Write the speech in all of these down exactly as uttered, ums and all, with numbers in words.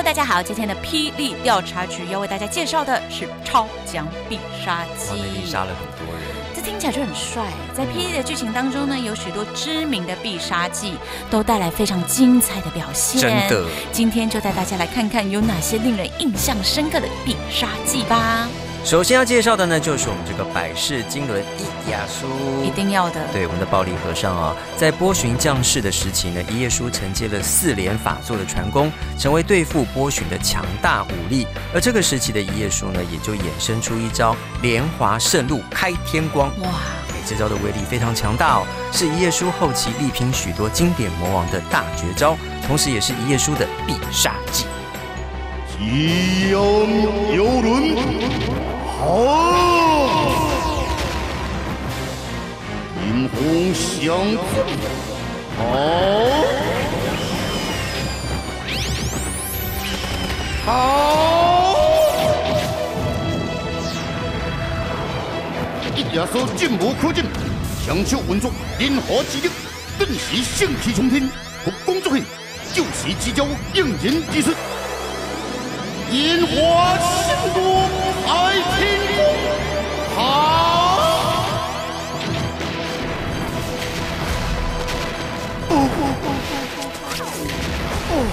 Hello， 大家好，今天的霹雳调查局要为大家介绍的是超强必杀技， 哇，那里杀了很多人， 这听起来就很帅。在霹雳的剧情当中呢，有许多知名的必杀技都带来非常精彩的表现。 真的，今天就带大家来看看有哪些令人印象深刻的必杀技吧。 首先要介绍的呢，就是我们这个百世经纶一亚书， 一定要的。 对，我们的暴力和尚啊，在波旬将士的时期呢，一页书承接了四连法作的传功，成为对付波旬的强大武力。而这个时期的一页书呢，也就衍生出一招莲华圣路开天光。哇，这招的威力非常强大哦，是一页书后期力拼许多经典魔王的大绝招，同时也是一页书的必杀技。 一阳游轮，好！阴风相助，好！好！一亚手进无可进，强手稳住莲花之力，顿时盛气冲天，不工作hin，就是几招应人之术。烟花圣路开天光，好！哦哦哦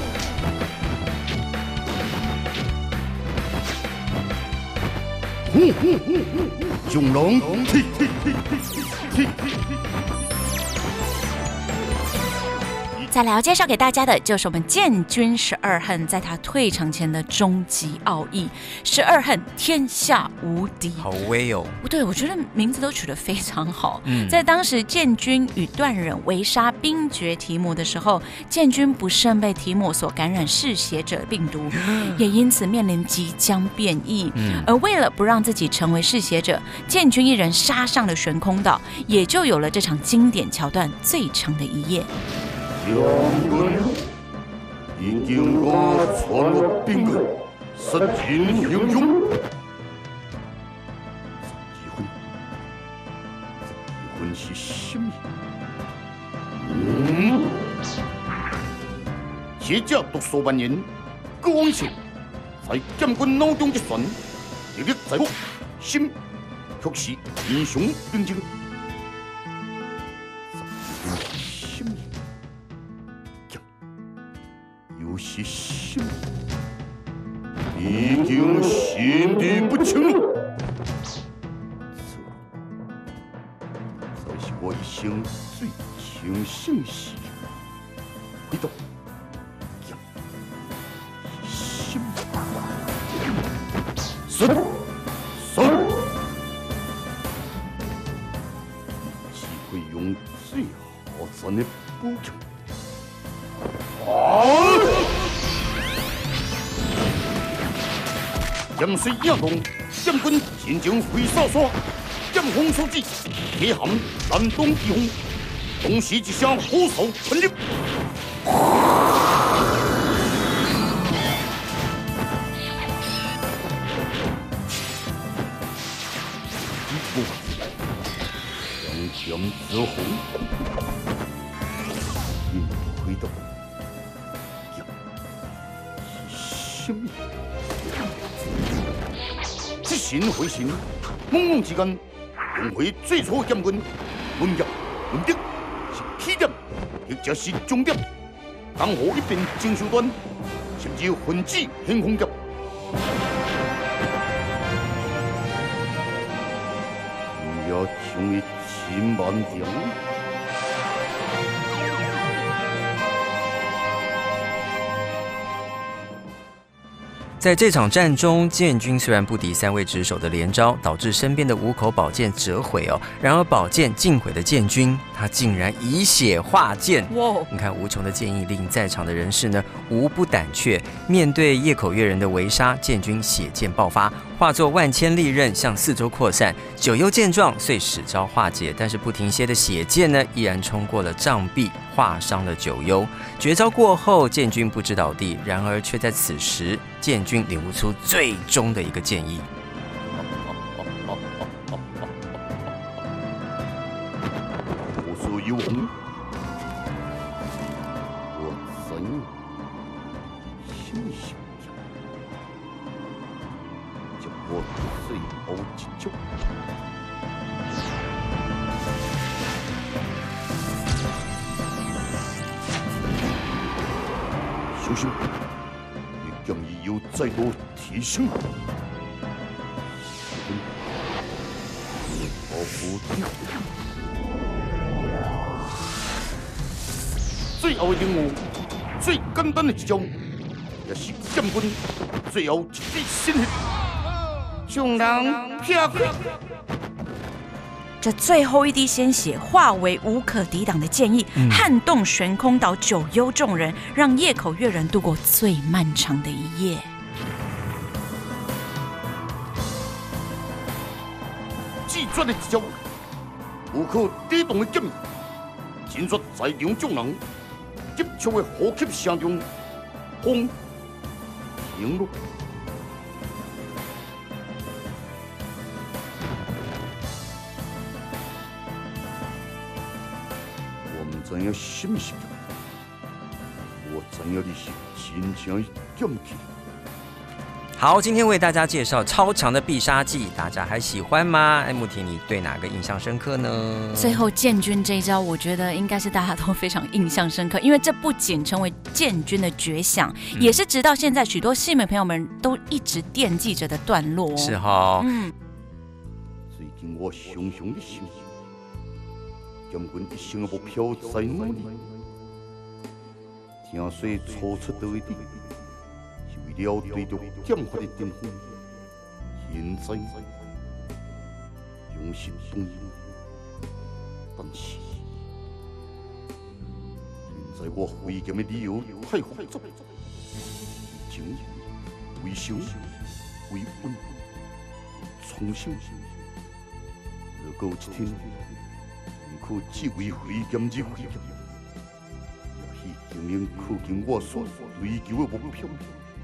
哦！哼哼哼哼，蛟龙，嘿嘿嘿嘿嘿嘿。 再来要介绍给大家的就是我们建军十二恨在他退场前的终极奥义，十二恨天下无敌， 好威哦！ 对，我觉得名字都取得非常好。嗯、在当时建军与段忍围杀冰绝提摩的时候，建军不慎被提摩所感染嗜血者病毒，也因此面临即将变异。嗯、而为了不让自己成为嗜血者，建军一人杀上了悬空岛，也就有了这场经典桥段最长的一夜。 将军已经我传入兵棍，杀尽英雄。结婚，结婚是什么？嗯，邪教毒素蔓延，各往前，在将军脑中一旋，历历在目，心却是英雄兵精。又是什么？已经心里不清了。这才是我一生最清醒时。回头，呀，什么？神神，只会用最好战的补偿。好！江水压动，将军前将飞沙沙，将风所指，铁含南东地风，同时一声呼哨传入。一步，两剑之后，一回头。什么？这神回神，懵懵之间，用回最初的将军，文业、文德是起点，亦或是终点。江湖一片精手段，甚至分子兴风劫。也成为千万点。 在这场战中，建军虽然不敌三位值守的连招，导致身边的五口宝剑折毁哦。然而宝剑尽毁的建军，他竟然以血化剑。哇！你看无穷的剑意令在场的人士呢无不胆怯。面对夜口月人的围杀，建军血剑爆发，化作万千利刃向四周扩散。九幽见状，遂使招化解，但是不停歇的血剑呢，依然冲过了障壁，划伤了九幽。绝招过后，建军不知倒地，然而却在此时，建军领悟出最终的一个建议。 我所有红，我怎心跳，接我最后一招。小心，你剑意有再度提升。保护跳。最后的任务，最简单的一招，也是剑军最后一滴鲜血，众人撇开。 这最后一滴鲜血化为无可抵挡的剑意，嗯、撼动悬空岛九幽众人，让夜口月人度过最漫长的一夜。 至绝的一招，无可抵挡的剑意，震慑在场众人。急促的呼吸声中，风停落。我唔知影什么是剑，我知影你是真正的剑气。 好，今天为大家介绍超强的必杀技，大家还喜欢吗？艾慕婷，你对哪个印象深刻呢？ 最后建军这一招，我觉得应该是大家都非常印象深刻，因为这不仅成为建军的绝响，嗯、也是直到现在许多戏迷朋友们都一直惦记着的段落。 是哈，嗯。 最近我常常的想，将军一生的目标在哪里？听说初出道的你。为了追逐剑法的巅峰，现在用心动用，但是现在我挥剑的理由太复杂，情、为伤、为稳、创伤。如果有一天，不可只为挥剑而挥剑，也许竟然靠近我所追求的目标。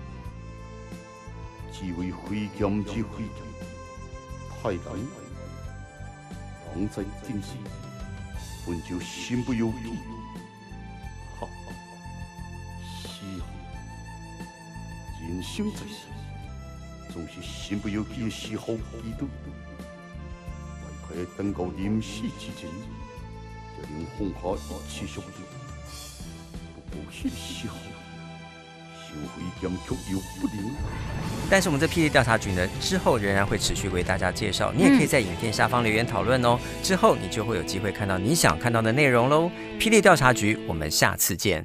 只为挥剑之挥剑，太难。人在正时，本就身不由己。哈，是啊，人生在世，总是身不由己的时候遇到。迈开等到临死之前，才能放下一切伤痛。不过那时候。 但是我们这霹雳调查局呢，之后仍然会持续为大家介绍，你也可以在影片下方留言讨论哦。之后你就会有机会看到你想看到的内容喽。霹雳调查局，我们下次见。